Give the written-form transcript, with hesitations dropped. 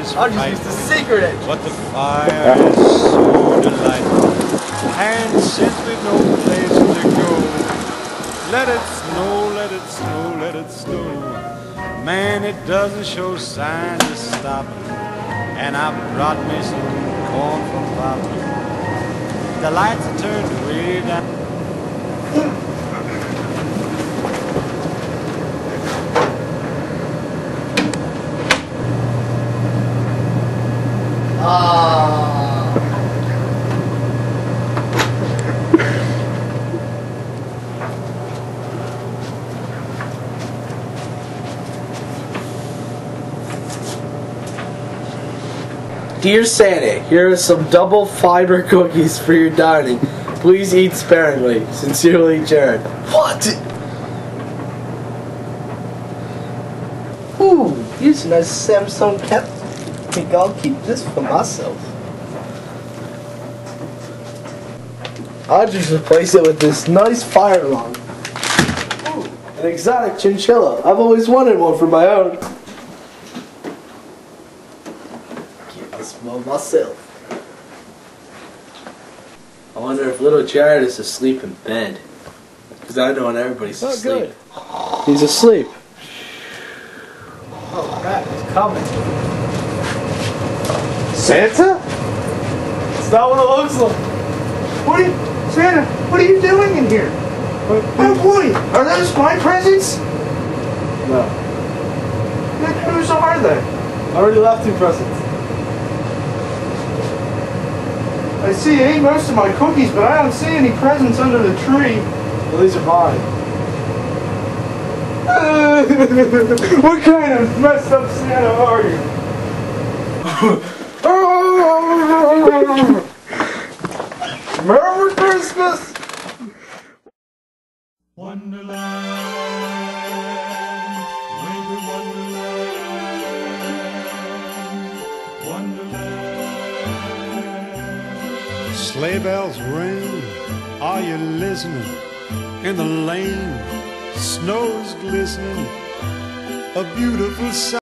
is I'll just frightful, use the secret engine. but the fire is so delightful. And since we've no place to go, let it snow, let it snow, let it snow. Man, it doesn't show signs of stopping. And I brought me some corn from popping. The lights are turned way down. Dear Santa, here are some double fiber cookies for your dining. Please eat sparingly. Sincerely, Jared. What? Ooh, here's a nice Samsung cat. I think I'll keep this for myself. I'll just replace it with this nice fire alarm. Ooh, an exotic chinchilla. I've always wanted one for my own. I smell myself. I wonder if little Jared is asleep in bed. Because I know when everybody's asleep. Good. He's asleep. Oh crap, he's coming. Santa? It's not what it looks like. Santa, what are you doing in here? Oh boy, are those my presents? No. Then whose are they? I already left 2 presents. I see you ate most of my cookies, but I don't see any presents under the tree. Well, these are mine. What kind of messed up Santa are you? Merry Christmas! Wonderland, winter wonderland, wonderland. Sleigh bells ring, are you listening? In the lane, snow's glistening, a beautiful sight.